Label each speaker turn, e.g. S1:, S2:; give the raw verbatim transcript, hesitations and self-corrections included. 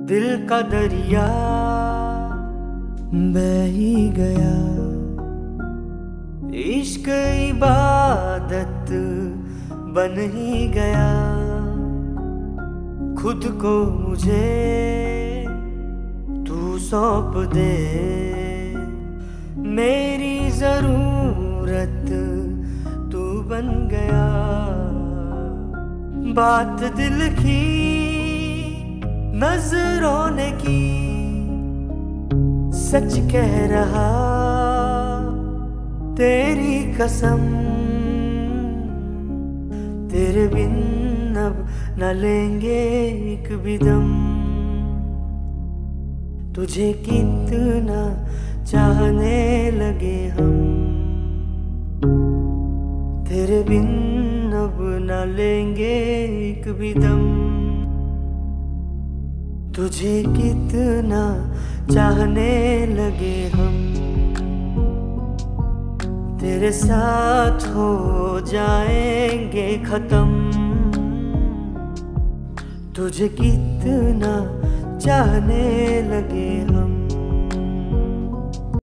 S1: दिल का दरिया बह ही गया। इश्क इबादत बन ही गया। खुद को मुझे तू सौंप दे, मेरी जरूरत तू बन गया। बात दिल की नजरों ने की, सच कह रहा तेरी कसम। तेरे बिन अब न लेंगे एक भी दम। तुझे कितना चाहने लगे हम, तेरे बिन अब न लेंगे एक भी दम। तुझे कितना चाहने लगे हम, तेरे साथ हो जाएंगे खत्म। तुझे कितना चाहने लगे हम।